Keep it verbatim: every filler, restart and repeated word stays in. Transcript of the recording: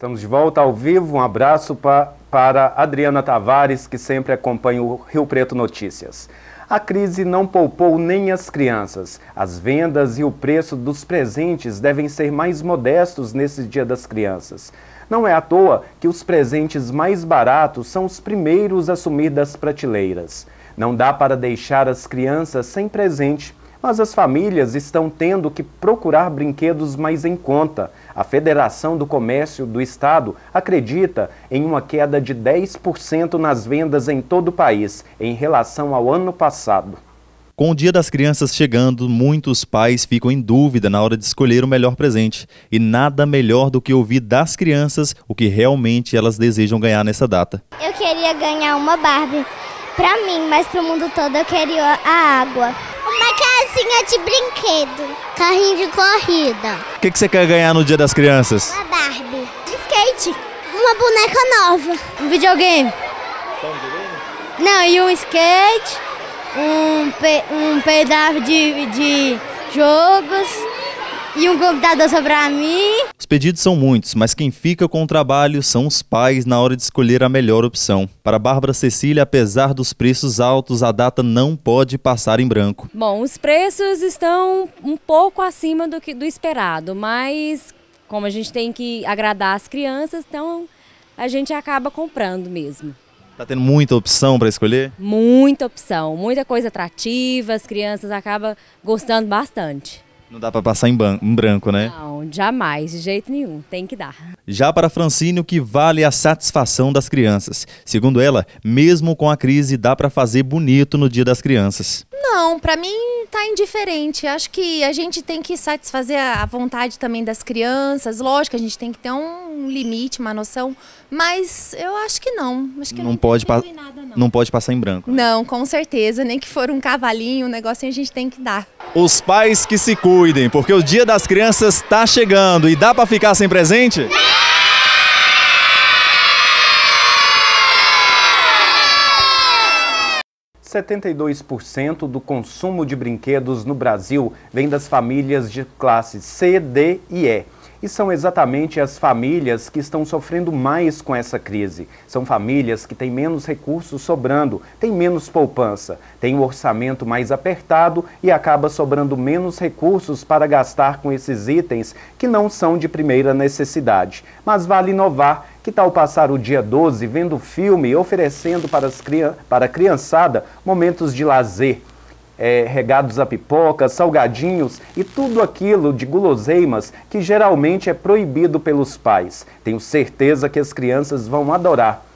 Estamos de volta ao vivo. Um abraço pa, para Adriana Tavares, que sempre acompanha o Rio Preto Notícias. A crise não poupou nem as crianças. As vendas e o preço dos presentes devem ser mais modestos nesse Dia das Crianças. Não é à toa que os presentes mais baratos são os primeiros a sumir das prateleiras. Não dá para deixar as crianças sem presente, mas as famílias estão tendo que procurar brinquedos mais em conta. A Federação do Comércio do Estado acredita em uma queda de dez por cento nas vendas em todo o país, em relação ao ano passado. Com o Dia das Crianças chegando, muitos pais ficam em dúvida na hora de escolher o melhor presente. E nada melhor do que ouvir das crianças o que realmente elas desejam ganhar nessa data. Eu queria ganhar uma Barbie pra mim, mas pro mundo todo eu queria a água. Uma casinha de brinquedo. Carrinho de corrida. O que, que você quer ganhar no Dia das Crianças? Uma Barbie. Skate. Uma boneca nova. Um videogame. Só um videogame? Não, e um skate, um, pe um pedaço de, de jogos e um computador só pra mim. Os pedidos são muitos, mas quem fica com o trabalho são os pais na hora de escolher a melhor opção. Para Bárbara Cecília, apesar dos preços altos, a data não pode passar em branco. Bom, os preços estão um pouco acima do, que, do esperado, mas como a gente tem que agradar as crianças, então a gente acaba comprando mesmo. Tá tendo muita opção para escolher? Muita opção, muita coisa atrativa, as crianças acabam gostando bastante. Não dá para passar em, em branco, né? Não, jamais, de jeito nenhum, tem que dar. Já para Francine, o que vale é a satisfação das crianças. Segundo ela, mesmo com a crise, dá para fazer bonito no Dia das Crianças. Não, para mim tá indiferente. Acho que a gente tem que satisfazer a vontade também das crianças. Lógico, a gente tem que ter um limite, uma noção, mas eu acho que não. Acho que não, não pode nada, não. não. Não pode passar em branco. Né? Não, com certeza. Nem que for um cavalinho, um negocinho a gente tem que dar. Os pais que se cuidem, porque o Dia das Crianças está chegando e dá para ficar sem presente? setenta e dois por cento do consumo de brinquedos no Brasil vem das famílias de classe C, D e E. E são exatamente as famílias que estão sofrendo mais com essa crise. São famílias que têm menos recursos sobrando, têm menos poupança, têm um orçamento mais apertado e acaba sobrando menos recursos para gastar com esses itens que não são de primeira necessidade. Mas vale inovar. Que tal passar o dia doze vendo filme e oferecendo para, as, para a criançada momentos de lazer? É, regados a pipoca, salgadinhos e tudo aquilo de guloseimas que geralmente é proibido pelos pais. Tenho certeza que as crianças vão adorar.